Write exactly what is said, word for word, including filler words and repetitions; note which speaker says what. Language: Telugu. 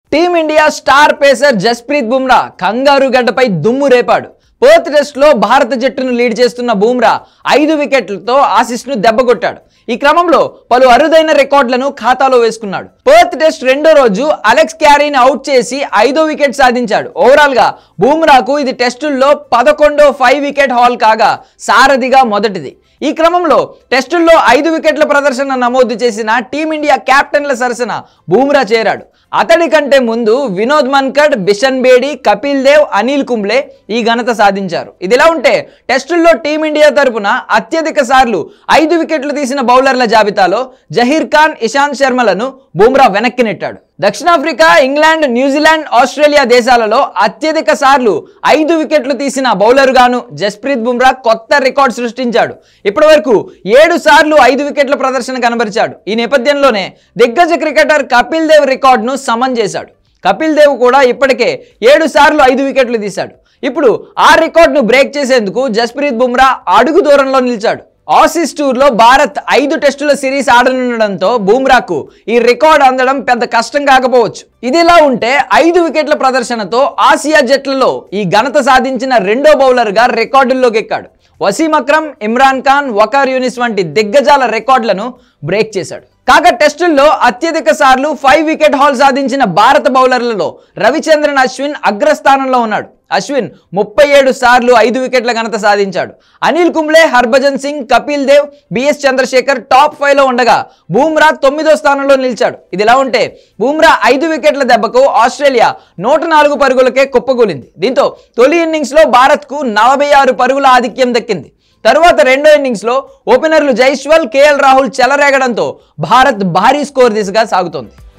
Speaker 1: Team India star pacer Jasprit Bumrah kangaroo గడ్డపై దుమ్ము రేపాడు. పర్త్ టెస్ట్లో భారత జట్టును లీడ్ చేస్తున్న బుమ్రా ఐదు వికెట్లతో ఆసీస్ను దెబ్బకొట్టాడు. ఈ క్రమంలో పలు అరుదైన రికార్డులను ఖాతాలో వేసుకున్నాడు. పర్త్ టెస్ట్ రెండో రోజు అలెక్స్ క్యారీని అవుట్ చేసి ఐదో వికెట్ సాధించాడు. ఓవరాల్ గా బుమ్రాకు ఇది టెస్టుల్లో పదకొండో ఫైవ్ వికెట్ హాల్ కాగా సారథిగా మొదటిది. ఈ క్రమంలో టెస్టుల్లో ఐదు వికెట్ల ప్రదర్శన నమోదు చేసిన టీమిండియా కెప్టెన్ల సరసన బుమ్రా చేరాడు. అతడి కంటే ముందు వినోద్ మన్కడ్, బిషన్ బేడి, కపిల్ దేవ్, అనిల్ కుంబ్లే ఈ ఘనత సాధించారు. ఇదిలా ఉంటే టెస్టుల్లో టీమిండియా తరపున అత్యధిక సార్లు ఐదు వికెట్లు తీసిన బౌలర్ల జాబితాలో జహీర్ ఖాన్, ఇషాంత్ శర్మలను బుమ్రా వెనక్కి నెట్టాడు. దక్షిణాఫ్రికా, ఇంగ్లాండ్, న్యూజిలాండ్, ఆస్ట్రేలియా దేశాలలో అత్యధిక సార్లు ఐదు వికెట్లు తీసిన బౌలర్గాను జస్ప్రీత్ బుమ్రా కొత్త రికార్డు సృష్టించాడు. ఇప్పటి వరకు ఏడు సార్లు ఐదు వికెట్ల ప్రదర్శన కనబరిచాడు. ఈ నేపథ్యంలోనే దిగ్గజ క్రికెటర్ కపిల్ దేవ్ రికార్డును సమన్ చేశాడు. కపిల్ దేవ్ కూడా ఇప్పటికే ఏడు సార్లు ఐదు వికెట్లు తీశాడు. ఇప్పుడు ఆ రికార్డును బ్రేక్ చేసేందుకు జస్ప్రీత్ బుమ్రా అడుగు దూరంలో నిలిచాడు. ఆసీస్ టూర్లో భారత్ ఐదు టెస్టుల సిరీస్ ఆడనుండడంతో బుమ్రాకు ఈ రికార్డు అందడం పెద్ద కష్టం కాకపోవచ్చు. ఇదిలా ఉంటే ఐదు వికెట్ల ప్రదర్శనతో ఆసియా జట్లలో ఈ ఘనత సాధించిన రెండో బౌలర్గా రికార్డుల్లోకి ఎక్కాడు. వసీం అక్రమ్, ఇమ్రాన్ ఖాన్, వకార్ యూనిస్ వంటి దిగ్గజాల రికార్డులను బ్రేక్ చేశాడు. కాగా టెస్టుల్లో అత్యధిక సార్లు ఫైవ్ వికెట్ హాల్ సాధించిన భారత బౌలర్లలో రవిచంద్రన్ అశ్విన్ అగ్రస్థానంలో ఉన్నాడు. అశ్విన్ ముప్పై ఏడు సార్లు ఐదు వికెట్ల ఘనత సాధించాడు. Anil Kumble, Harbhajan Singh, Kapil Dev, BS Chandrasekhar top five లో ఉండగా బుమ్రా తొమ్మిదో స్థానంలో నిలిచాడు. ఇదిలా ఉంటే బుమ్రా ఐదు వికెట్ల దెబ్బకు ఆస్ట్రేలియా నూట నాలుగు పరుగులకే కుప్పకూలింది. దీంతో తొలి ఇన్నింగ్స్ లో భారత్ కు నలభై ఆరు పరుగుల ఆధిక్యం దక్కింది. తరువాత రెండో ఇన్నింగ్స్ లో ఓపెనర్లు జైస్వాల్, కేఎల్ రాహుల్ చెలరేగడంతో భారత్ భారీ స్కోర్ దిశగా సాగుతోంది.